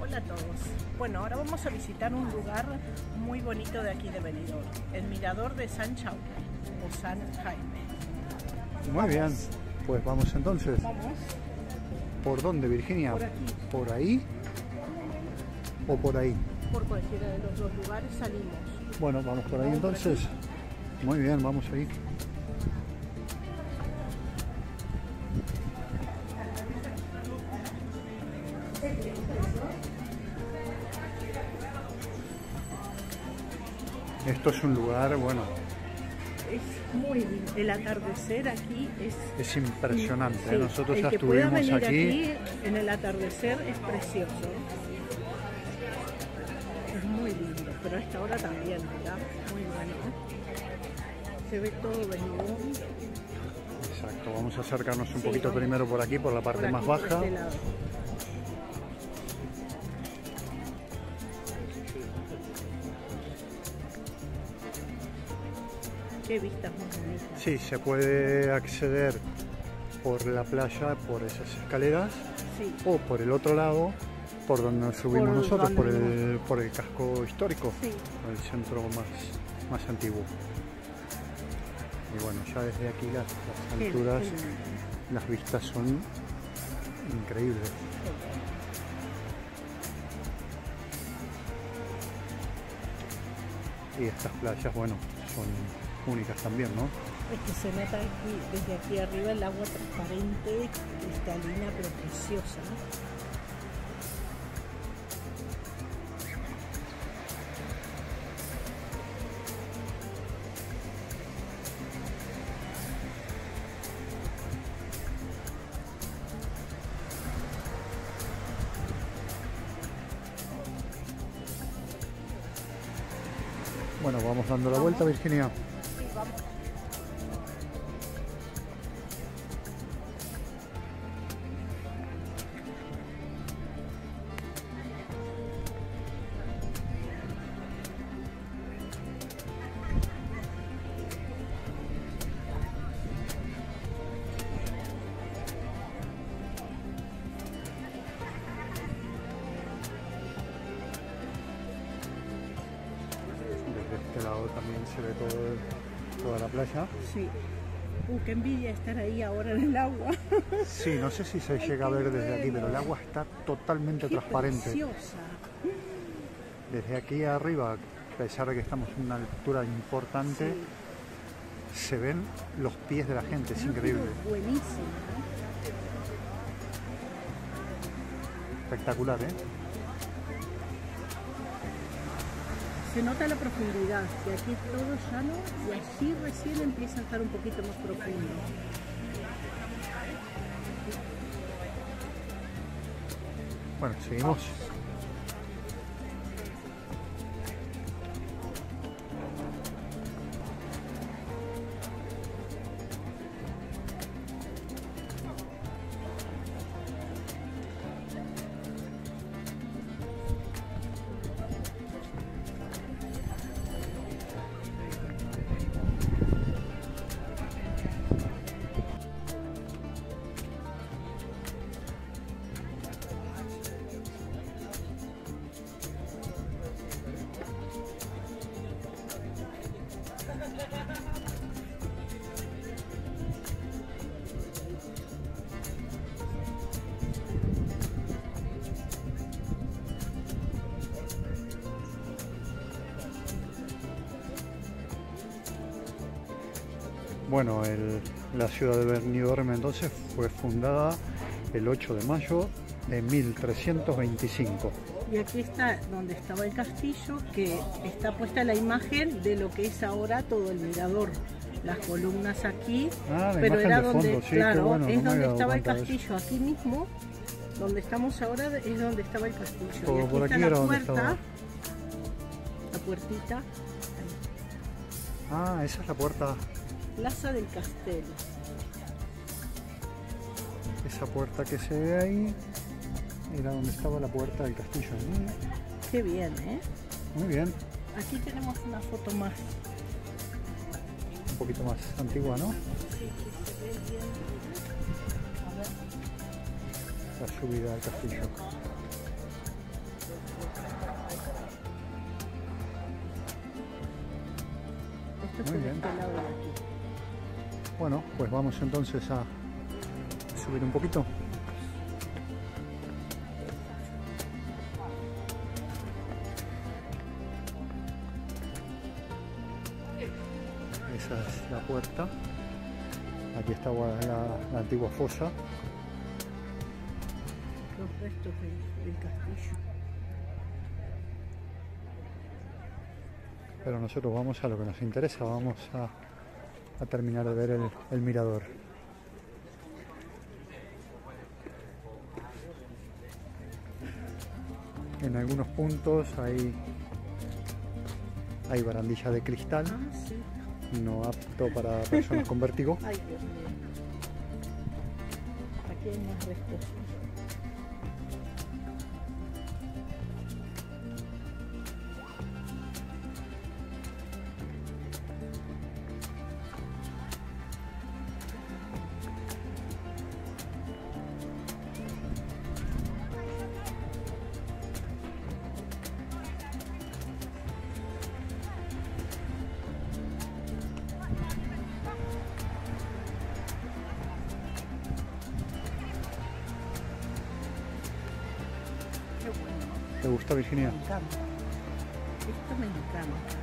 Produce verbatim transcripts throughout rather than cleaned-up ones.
Hola a todos. Bueno, ahora vamos a visitar un lugar muy bonito de aquí de Benidorm, el mirador de San Jaume o San Jaime. Muy Vamos. bien, pues vamos entonces. Vamos. ¿Por dónde, Virginia? Por aquí. ¿Por ahí o por ahí? Por cualquiera de los dos lugares salimos. Bueno, vamos por ahí Vamos por entonces. aquí. Muy bien, vamos ahí. Esto es un lugar, bueno, Es muy lindo. El atardecer aquí es... es impresionante. Sí, ¿eh? Nosotros el ya que pueda estuvimos venir aquí. aquí en el atardecer es precioso. Es muy lindo, pero a esta hora también, ¿verdad? Muy bueno. Se ve todo Benidorm. Exacto, vamos a acercarnos un Sí, poquito vamos. primero por aquí, por la parte Por aquí, más por baja. este lado. Qué vistas más bonitas. Sí, se puede acceder por la playa, por esas escaleras, Sí. o por el otro lado, por donde nos subimos Por nosotros, donde por el, vivimos. por el casco histórico, Sí. el centro más, más antiguo. Y bueno, ya desde aquí las, las Qué- alturas, qué lindo. las vistas son increíbles. Y estas playas, bueno, son únicas también, ¿no? Es que se nota aquí, desde aquí arriba el agua transparente, cristalina, pero preciosa. Bueno, vamos dando la vuelta, Virginia. Sí, vamos. Desde este lado también se ve todo, toda la playa. Sí. Uh, qué envidia estar ahí ahora en el agua. Sí, no sé si se Ay, llega a qué ver desde aquí, bueno. pero el agua está totalmente Qué transparente. preciosa. Desde aquí arriba, a pesar de que estamos en una altura importante, Sí. se ven los pies de la gente, es increíble. Buenísimo. Espectacular, ¿eh? Se nota la profundidad, que aquí es todo llano y allí recién empieza a estar un poquito más profundo. Bueno, seguimos. Bueno, el- la ciudad de Benidorm entonces fue fundada el ocho de mayo de mil trescientos veinticinco. Y aquí está donde estaba el castillo, que está puesta la imagen de lo que es ahora todo el mirador. Las columnas aquí, Ah, la pero imagen era de donde, fondo, sí, qué claro, bueno, no es me había donde dado estaba el cuenta de eso. castillo, aquí mismo, donde estamos ahora es donde estaba el castillo. Todo y aquí por está aquí la era donde puerta, estaba. la puertita, Ah, esa es la puerta, Plaza del Castelo. esa puerta que se ve ahí, era donde estaba la puerta del castillo. Qué bien, ¿eh? Muy bien, Aquí tenemos una foto más. un poquito más antigua, ¿no? Sí, que se ve bien. A ver. La subida al castillo. Muy bien. Este lado de aquí. Bueno, pues vamos entonces a subir un poquito. Esa es la puerta. Aquí está la, la antigua fosa. Los restos del, del castillo. Pero nosotros vamos a lo que nos interesa, vamos a, a terminar de ver el, el mirador. En algunos puntos hay, hay barandilla de cristal, Ah, sí. no apto para personas con vértigo. Ay, Dios mío. Aquí hay más restos. Qué bueno. ¿Te gusta, Virginia? Me encanta. Esto me encanta.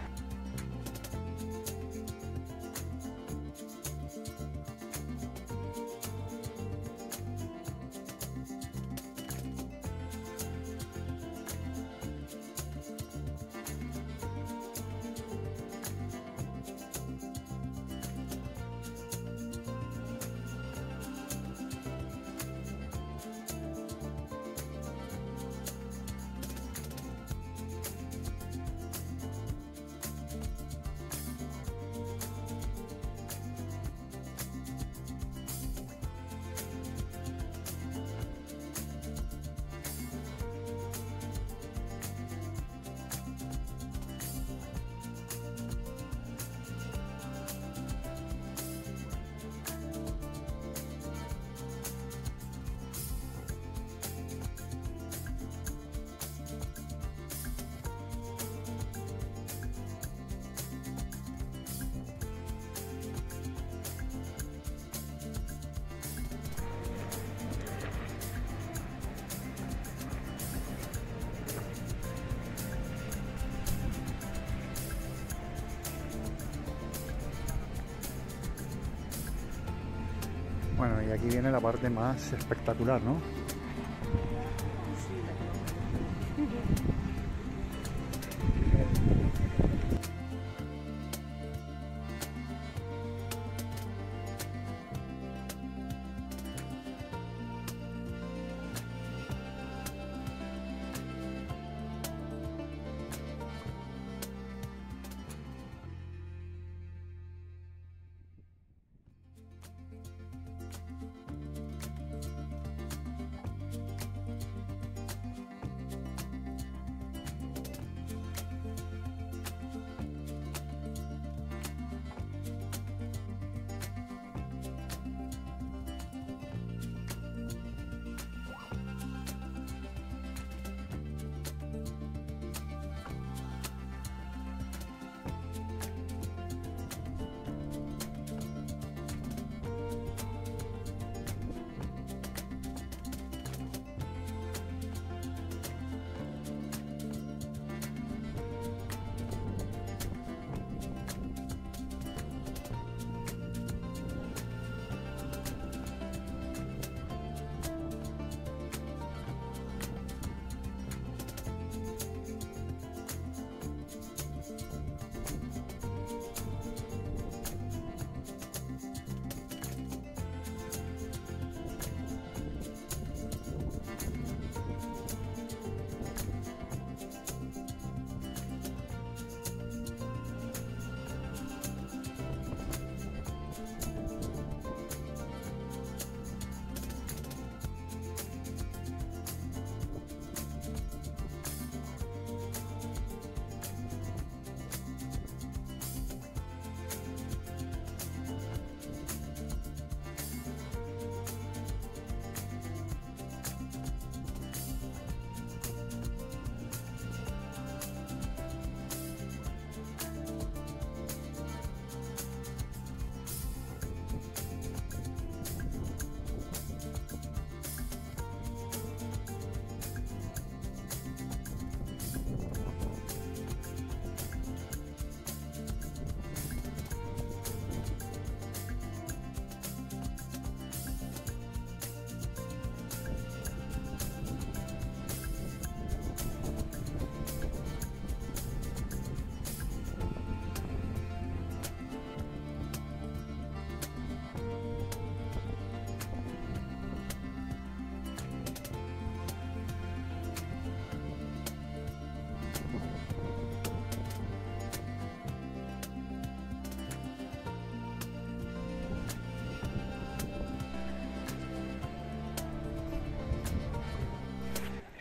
Bueno, y aquí viene la parte más espectacular, ¿no? Sí, la que vamos a ver.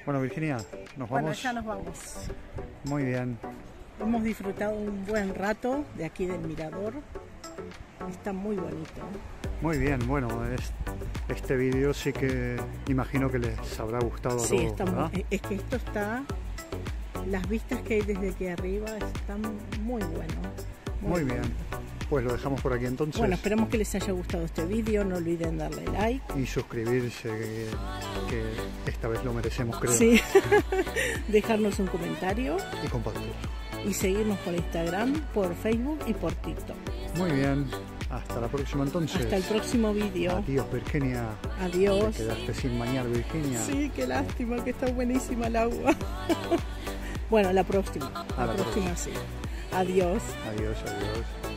Bueno, Virginia, ¿nos Bueno, vamos? ya nos vamos. Muy bien. Hemos disfrutado un buen rato de aquí del mirador. Está muy bonito. Muy bien, bueno, es, este vídeo sí que imagino que les habrá gustado a Sí, todos, está ¿verdad? muy, es que esto está, las vistas que hay desde aquí arriba están muy buenos. Muy bien, pues lo dejamos por aquí entonces. Bueno, esperamos que les haya gustado este vídeo, no olviden darle like. Y suscribirse, que, que esta vez lo merecemos, creo. Sí, dejarnos un comentario Y compartirlo. y seguirnos por Instagram, por Facebook y por TikTok. Muy bien, hasta la próxima entonces. Hasta el próximo vídeo. Adiós, Virginia. Adiós. Te quedaste sin bañar, Virginia. Sí, qué lástima que está buenísima el agua. Bueno, la próxima. La, A la próxima sí. Adiós. Adiós, adiós.